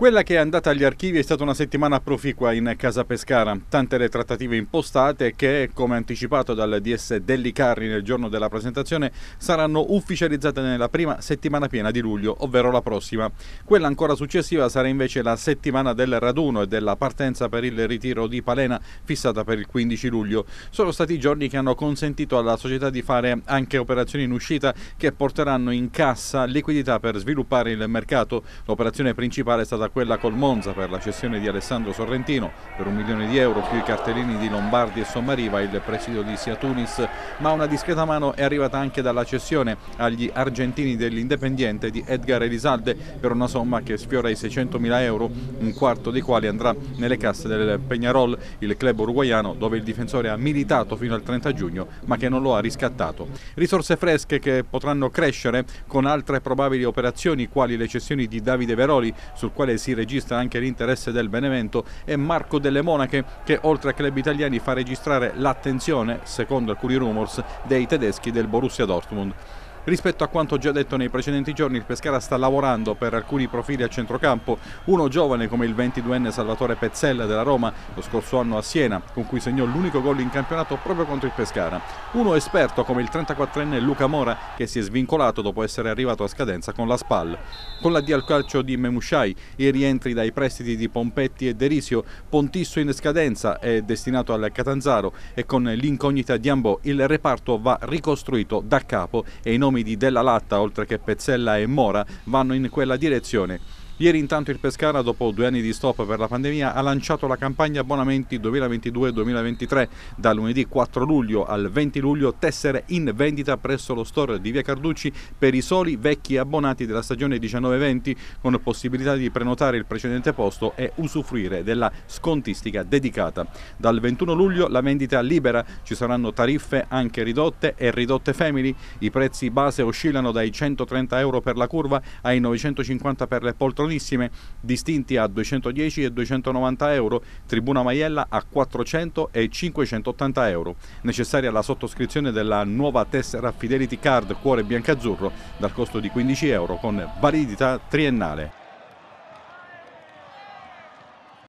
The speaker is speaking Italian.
Quella che è andata agli archivi è stata una settimana proficua in Casa Pescara, tante le trattative impostate che, come anticipato dal DS Delli Carri nel giorno della presentazione, saranno ufficializzate nella prima settimana piena di luglio, ovvero la prossima. Quella ancora successiva sarà invece la settimana del raduno e della partenza per il ritiro di Palena, fissata per il 15 luglio. Sono stati giorni che hanno consentito alla società di fare anche operazioni in uscita che porteranno in cassa liquidità per sviluppare il mercato. L'operazione principale è stata quella col Monza per la cessione di Alessandro Sorrentino per €1 milione, più i cartellini di Lombardi e Sommariva, il presidio di Sia Tunis, ma una discreta mano è arrivata anche dalla cessione agli argentini dell'Independiente di Edgar Elizalde per una somma che sfiora i €600.000, un quarto dei quali andrà nelle casse del Peñarol, il club uruguaiano dove il difensore ha militato fino al 30 giugno ma che non lo ha riscattato. Risorse fresche che potranno crescere con altre probabili operazioni quali le cessioni di Davide Veroli, sul quale si registra anche l'interesse del Benevento, e Marco Delle Monache, che oltre a club italiani fa registrare l'attenzione, secondo alcuni rumors, dei tedeschi del Borussia Dortmund. Rispetto a quanto già detto nei precedenti giorni, il Pescara sta lavorando per alcuni profili a centrocampo, uno giovane come il 22enne Salvatore Pezzella della Roma, lo scorso anno a Siena, con cui segnò l'unico gol in campionato proprio contro il Pescara, uno esperto come il 34enne Luca Mora, che si è svincolato dopo essere arrivato a scadenza con la SPAL. Con l'addio al calcio di Memushai, i rientri dai prestiti di Pompetti e Derisio, Pontisso in scadenza è destinato al Catanzaro e con l'incognita di Ambò il reparto va ricostruito da capo e i nomi di Della Latta, oltre che Pezzella e Mora, vanno in quella direzione. Ieri intanto il Pescara, dopo 2 anni di stop per la pandemia, ha lanciato la campagna abbonamenti 2022-2023. Da lunedì 4 luglio al 20 luglio tessere in vendita presso lo store di Via Carducci per i soli vecchi abbonati della stagione 19-20, con possibilità di prenotare il precedente posto e usufruire della scontistica dedicata. Dal 21 luglio la vendita libera, ci saranno tariffe anche ridotte e ridotte family. I prezzi base oscillano dai €130 per la curva ai €950 per le poltrone, distinti a €210 e €290, tribuna maiella a €400 e €580. Necessaria la sottoscrizione della nuova tessera Fidelity Card Cuore Biancazzurro dal costo di €15 con validità triennale.